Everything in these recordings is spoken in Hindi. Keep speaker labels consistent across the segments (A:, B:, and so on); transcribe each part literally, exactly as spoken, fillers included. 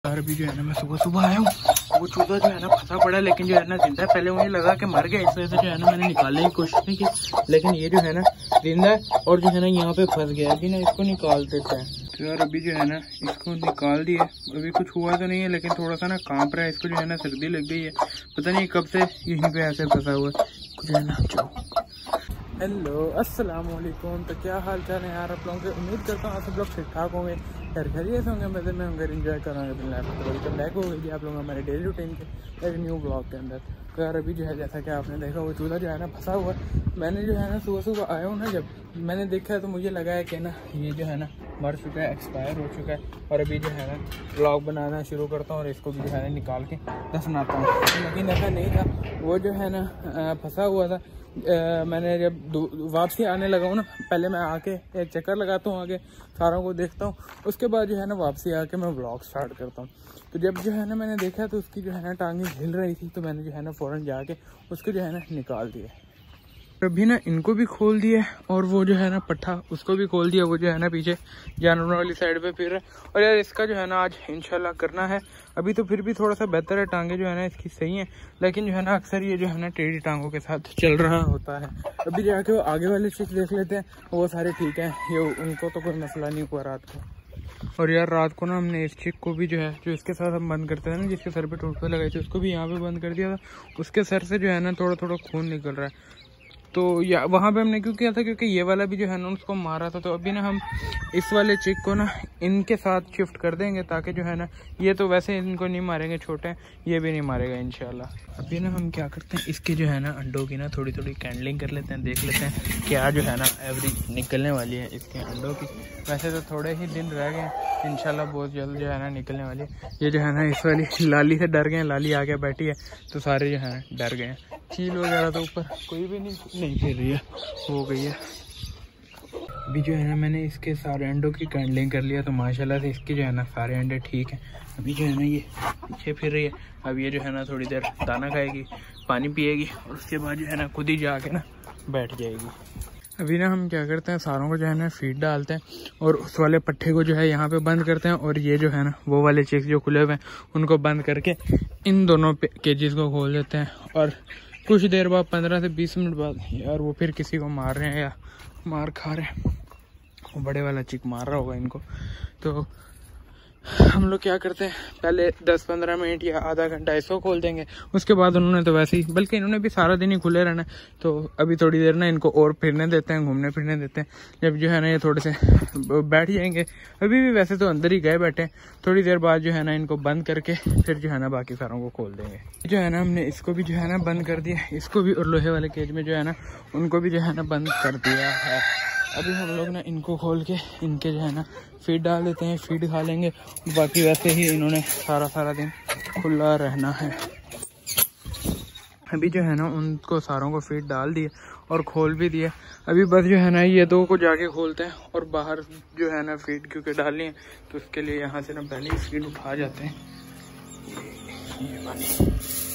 A: यार अभी जो है ना मैं सुबह सुबह आया हूँ, वो चूजा जो है ना फंसा पड़ा है, लेकिन जो है ना जिंदा है। पहले मुझे लगा कि मर गया, इस वजह से जो है ना मैंने निकालने की कोशिश नहीं की, लेकिन ये जो है ना जिंदा है और जो है ना यहाँ पे फंस गया। अभी ना इसको निकाल देते हैं। तो यार अभी जो है ना इसको निकाल दिया, अभी कुछ हुआ तो नहीं है, लेकिन थोड़ा सा ना कांप रहा है। इसको जो है ना सर्दी लग गई है, पता नहीं कब से यहीं पे ऐसे फंसा हुआ है। जो है ना हेलो अस्सलाम वालेकुम, तो क्या हाल चाल है यार आप लोगों के। उम्मीद करता हूँ आप सब लोग ठीक ठाक होंगे, घर खरीद होंगे, मज़े में होंगे, एंजॉय करेंगे। तो वेलकम बैक हो गई आप लोग हमारे डेली रूटीन के एक न्यू ब्लॉग के अंदर। तो यार अभी जो है जैसा कि आपने देखा वो चूल्हा जो है ना फंसा हुआ। मैंने जो है ना सुबह सुबह आया हूँ ना, जब मैंने देखा तो मुझे लगा है कि ना ये जो है ना मर चुका है, एक्सपायर हो चुका है। और अभी जो है ना ब्लॉग बनाना शुरू करता हूँ और इसको भी जो है ना निकाल के दफनाता हूँ, लेकिन ऐसा नहीं था। वो जो है ना फंसा हुआ था। आ, मैंने जब वापसी आने लगा हूँ ना, पहले मैं आके एक चक्कर लगाता हूँ, आगे सारों को देखता हूँ, उसके बाद जो है ना वापसी आके मैं व्लॉग स्टार्ट करता हूँ। तो जब जो है ना मैंने देखा तो उसकी जो है ना टांगें हिल रही थी, तो मैंने जो है ना फ़ौरन जाके उसको जो है ना निकाल दिया। अभी ना इनको भी खोल दिया और वो जो है ना पट्ठा उसको भी खोल दिया। वो जो है ना पीछे जानवरों वाली साइड पे फिर रहा है। और यार इसका जो है ना आज इंशाल्लाह करना है। अभी तो फिर भी थोड़ा सा बेहतर है, टांगे जो है ना इसकी सही है, लेकिन जो है ना अक्सर ये जो है ना टेढ़ी टांगों के साथ चल रहा होता है। अभी जाके वो आगे वाले चिक देख लेते हैं, वो सारे ठीक हैं, ये उनको तो कोई मसला नहीं हुआ रात को। और यार रात को ना हमने इस चिक को भी जो है, जो इसके साथ हम बंद करते थे ना, जिसके सर पे टोटपे लगाए थे, उसको भी यहाँ पे बंद कर दिया था। उसके सर से जो है ना थोड़ा थोड़ा खून निकल रहा है। तो या वहाँ पे हमने क्यों किया था, क्योंकि ये वाला भी जो है ना उसको मारा था। तो अभी ना हम इस वाले चिक को ना इनके साथ शिफ्ट कर देंगे, ताकि जो है ना ये तो वैसे इनको नहीं मारेंगे, छोटे हैं, ये भी नहीं मारेगा इंशाल्लाह। अभी ना हम क्या करते हैं, इसके जो है ना अंडों की ना थोड़ी थोड़ी कैंडलिंग कर लेते हैं, देख लेते हैं क्या जो है ना एवरेज निकलने वाली है इसके अंडों की। वैसे तो थोड़े ही दिन रह गए, इंशाल्लाह बहुत जल्द जो है ना निकलने वाली है। ये जो है ना इस वाली लाली से डर गए, लाली आगे बैठी है तो सारे जो है ना डर गए। चील वगैरह तो ऊपर कोई भी नहीं नहीं खेल रही है, हो गई है। अभी जो है ना मैंने इसके सारे अंडों की कैंडलिंग कर लिया, तो माशाल्लाह से इसके जो है ना सारे अंडे ठीक हैं। अभी जो है ना ये पीछे फिर रही है। अब ये जो है ना थोड़ी देर दाना खाएगी, पानी पिएगी, और उसके बाद जो है ना खुद ही जाके ना बैठ जाएगी। अभी ना हम क्या करते हैं, सारों को जो है ना फीड डालते हैं और उस वाले पट्टे को जो है यहाँ पे बंद करते हैं, और ये जो है ना वो वाले चिक्स जो खुले हुए हैं उनको बंद करके इन दोनों केजेस को खोल देते हैं। और कुछ देर बाद पंद्रह से बीस मिनट बाद यार वो फिर किसी को मार रहे हैं या मार खा रहे हैं, वो बड़े वाला चिक मार रहा होगा इनको। तो हम लोग क्या करते हैं, पहले दस पंद्रह मिनट या आधा घंटा इसको खोल देंगे, उसके बाद उन्होंने तो वैसे ही, बल्कि इन्होंने भी सारा दिन ही खुले रहना है। तो अभी थोड़ी देर ना इनको और फिरने देते हैं, घूमने फिरने देते हैं। जब जो है ना ये थोड़े से बैठ जाएंगे, अभी भी वैसे तो अंदर ही गए बैठे, थोड़ी देर बाद जो है ना इनको बंद करके फिर जो है ना बाकी सारों को खोल देंगे। जो है ना हमने इसको भी जो है ना बंद कर दिया, इसको भी, और लोहे वाले केज में जो है ना उनको भी जो है ना बंद कर दिया है। अभी हम लोग ना इनको खोल के इनके जो है ना फीड डाल देते हैं, फीड खा लेंगे। बाकी वैसे ही इन्होंने सारा सारा दिन खुला रहना है। अभी जो है ना उनको सारों को फीड डाल दिए और खोल भी दिया। अभी बस जो है ना ये दो को जाके खोलते हैं, और बाहर जो है ना फीड क्योंकि डालनी है, तो उसके लिए यहाँ से ना पहले ही फीड उठा जाते हैं। ये वाली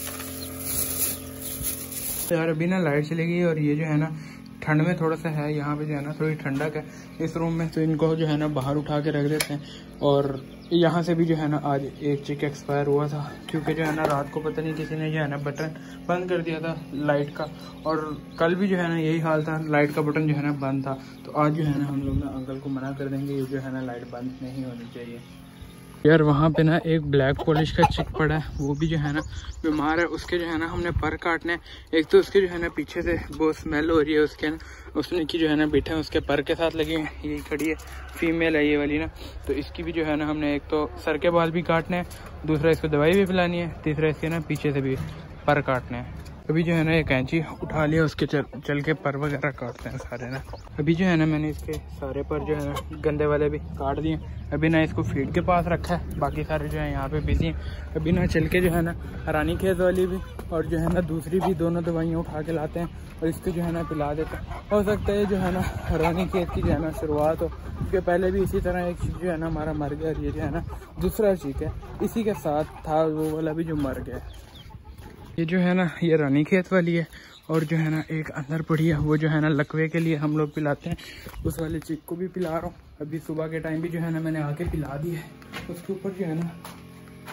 A: यार अभी ना लाइट चली गई, और ये जो है ना ठंड में थोड़ा सा है, यहाँ पे जो है ना थोड़ी ठंडक है इस रूम में, तो इनको जो है ना बाहर उठा के रख देते हैं। और यहाँ से भी जो है ना आज एक चिक एक्सपायर हुआ था, क्योंकि जो है ना रात को पता नहीं किसी ने जो है ना बटन बंद कर दिया था लाइट का, और कल भी जो है ना यही हाल था, लाइट का बटन जो है ना बंद था। तो आज जो है ना हम लोग ना अंकल को मना कर देंगे, ये जो है ना लाइट बंद नहीं होनी चाहिए। यार वहाँ पे ना एक ब्लैक पॉलिश का चिक पड़ा है, वो भी जो है ना बीमार है। उसके जो है ना हमने पर काटने, एक तो उसके जो है ना पीछे से बहुत स्मेल हो रही है उसके ना, उसने की जो है ना बिठे उसके पर के साथ लगी है, यही खड़ी है, फीमेल है ये वाली ना। तो इसकी भी जो है ना हमने एक तो सर के बाल भी काटने हैं, दूसरा इसको दवाई भी पिलानी है, तीसरा इसके ना पीछे से भी पर काटने हैं। अभी जो है ना ये कैंची उठा लिया, उसके चल चल के पर वगैरह काटते हैं सारे ना। अभी जो है ना मैंने इसके सारे पर जो है ना गंदे वाले भी काट दिए। अभी ना इसको फीड के पास रखा है, बाकी सारे जो है यहाँ पे बिजी हैं। अभी ना चल के जो है ना रानी खेत वाली भी और जो है ना दूसरी भी दोनों दवाइयाँ उठा के लाते हैं, और इसको जो है ना पिला देते हैं। हो सकता है जो है ना रानी खेत की जो है ना शुरुआत हो, उसके पहले भी इसी तरह एक चीज़ जो है ना हमारा मर गया, और ये जो है ना दूसरा चीज़ है इसी के साथ था, वो वाला भी जो मर गया। ये जो है ना ये रानी खेत वाली है, और जो है ना एक अंदर पड़ी है, वो जो है ना लकवे के लिए हम लोग पिलाते हैं, उस वाले चिक को भी पिला रहा हूँ। अभी सुबह के टाइम भी जो है ना मैंने आके पिला दी है। उसके ऊपर जो है ना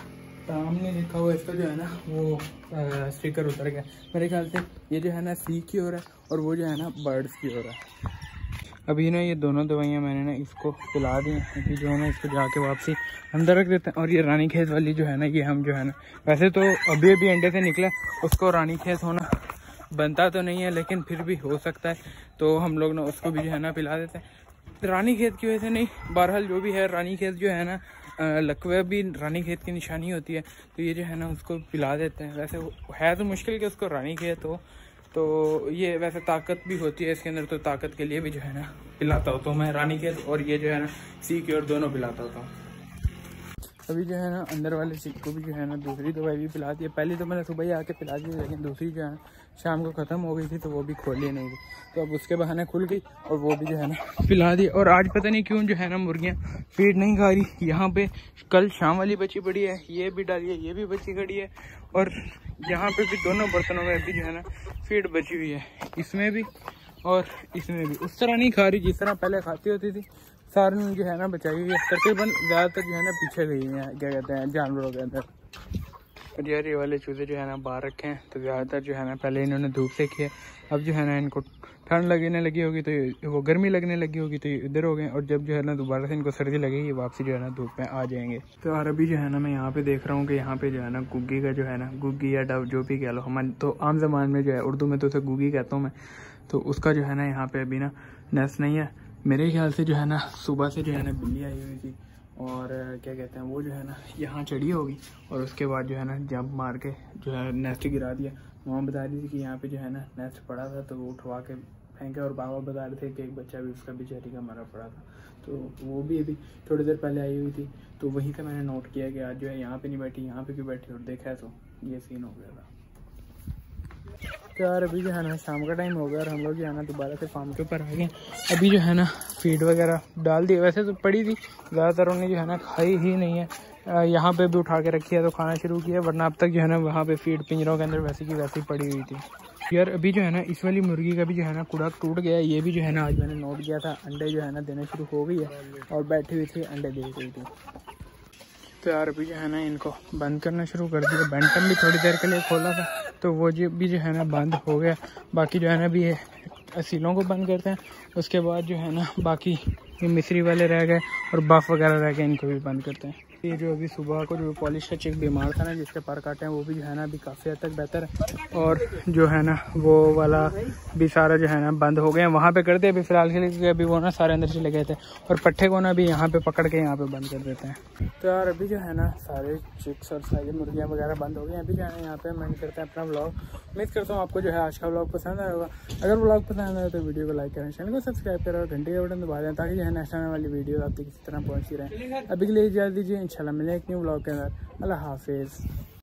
A: सामने लिखा हुआ इसका जो है ना वो स्टिकर उतर गया। मेरे ख्याल से ये जो है ना सी की ओर है और वो जो है ना बर्ड्स की ओर है। अभी ना ये दोनों दवाइयाँ मैंने ना इसको पिला दी हैं। अभी जो है ना इसको जाके वापसी अंदर रख देते हैं। और ये रानी खेत वाली जो है ना, ये हम जो है ना, वैसे तो अभी अभी अंडे से निकला, उसको रानी खेत होना बनता तो नहीं है, लेकिन फिर भी हो सकता है, तो हम लोग ना उसको भी जो है ना पिला देते हैं। रानी खेत की वजह से नहीं, बहरहाल जो भी है, रानी खेत जो है ना, लकवा भी रानी खेत की निशानी होती है, तो ये जो है ना उसको पिला देते हैं। वैसे है तो मुश्किल कि उसको रानी खेत हो, तो ये वैसे ताकत भी होती है इसके अंदर, तो ताकत के लिए भी जो है ना पिलाता हूँ। तो मैं रानी खेत और ये जो है ना सी की और दोनों पिलाता होता हूँ। अभी जो है ना अंदर वाले चिक को भी जो है ना दूसरी दवाई भी पिला दी है। पहले तो मैंने सुबह ही आके पिला दी, लेकिन दूसरी जो है ना शाम को ख़त्म हो गई थी, तो वो भी खोली नहीं थी, तो अब उसके बहाने खुल गई और वो भी जो है ना पिला दी। और आज पता नहीं क्यों जो है ना मुर्गियाँ फीड नहीं खा रही। यहाँ पे कल शाम वाली बची पड़ी है, ये भी डाली है, ये भी बची खड़ी है, और यहाँ पे भी दोनों बर्तनों में भी जो है ना फीड बची हुई है, इसमें भी और इसमें भी। उस तरह नहीं खा रही जिस तरह पहले खाती होती थी। सारी जो है ना बचाई हुई है, तकरीबन ज़्यादातर जो है ना पीछे गई हैं, क्या कहते हैं, जानवरों के अंदर। और यार ये वाले चूजे जो है ना बाहर रखे हैं, तो ज़्यादातर जो है ना पहले इन्होंने धूप से किया, अब जो है ना इनको ठंड लगने लगी होगी, तो वो गर्मी लगने लगी होगी, तो ये इधर हो गए। और जब जो है ना दोबारा से इनको सर्दी लगेगी, वापसी जो है ना धूप में आ जाएंगे। तो यार अभी जो है ना मैं यहाँ पे देख रहा हूँ कि यहाँ पे जो है ना गुग्गी का जो है ना, गुग्गी या डव जो भी कह लो, हम तो आम जबान में जो है, उर्दू में तो उसे गुग्गी कहता हूँ मैं, तो उसका जो है ना यहाँ पे अभी ना नेस्ट नहीं है। मेरे ख्याल से जो है ना सुबह से जो है ना बिल्ली आई हुई थी, और क्या कहते हैं वो जो है ना यहाँ चढ़ी होगी, और उसके बाद जो है ना जंप मार के जो है नेस्ट गिरा दिया। मामा बता रही थी कि यहाँ पे जो है ना नेस्ट पड़ा था, तो वो उठवा के फेंके, और बाबा बता रहे थे कि एक बच्चा भी उसका बेचारी का मरा पड़ा था, तो वो भी अभी थोड़ी देर पहले आई हुई थी। तो वहीं का मैंने नोट किया कि आज जो है यहाँ पे नहीं बैठी, यहाँ पे क्यों बैठी, और देखा तो ये सीन हो गया था। तो यार अभी जो है ना शाम का टाइम हो गया और हम लोग जो है ना दोबारा से फार्म के ऊपर आ गए। अभी जो है ना फीड वगैरह डाल दी, वैसे तो पड़ी थी, ज़्यादातर उन्हें जो है ना खाई ही नहीं है। यहाँ पे भी उठा के रखी है तो खाना शुरू किया, वरना अब तक जो है ना वहाँ पे फीड पिंजरों के अंदर वैसी की वैसी पड़ी हुई थी। यार अभी जो है ना इस वाली मुर्गी का भी जो है ना कुड़ाक टूट गया है। ये भी जो है ना आज मैंने नोट किया था, अंडे जो है ना देने शुरू हो गई है और बैठी हुई थी अंडे दे रही थी। तो यार अभी जो है ना इनको बंद करना शुरू कर दिया। बेंटम भी थोड़ी देर के लिए खोला था, तो वो जो भी जो है ना बंद हो गया। बाकी जो है ना अभी असीलों को बंद करते हैं, उसके बाद जो है ना बाकी ये मिस्री वाले रह गए और बफ वगैरह रह गए, इनको भी बंद करते हैं। ये जो अभी सुबह को जो पॉलिश का चिक बीमार था ना, जिसके पर काटे हैं, वो भी जो है ना अभी काफ़ी हद तक बेहतर है। और जो है ना वो वाला भी सारा जो है ना बंद हो गए, वहाँ पे करते अभी फ़िलहाल के लिए, क्योंकि अभी वो ना सारे अंदर से लगे थे। और पट्ठे को ना भी यहाँ पे पकड़ के यहाँ पे बंद कर देते हैं। तो यार अभी जो है ना सारे चिक्स और सारी मुर्गियाँ वगैरह बंद हो गई। अभी जो है ना यहाँ पे मैं करते हैं अपना ब्लॉग। उम्मीद करता हूँ आपको जो है आज का ब्लॉग पसंद आया होगा। अगर ब्लॉग पसंद आए तो वीडियो को लाइक करें, चैनल को सब्सक्राइब करें और घंटे का बटन दबा दें, ताकि जो है नेक्स्ट आने वाली वीडियो आप तक किसी तरह पहुँची रहे। अभी के लिए इजाज़त दीजिए, इंशाल्लाह मिलें एक न्यू ब्लॉग के अंदर। अल्लाह हाफिज़।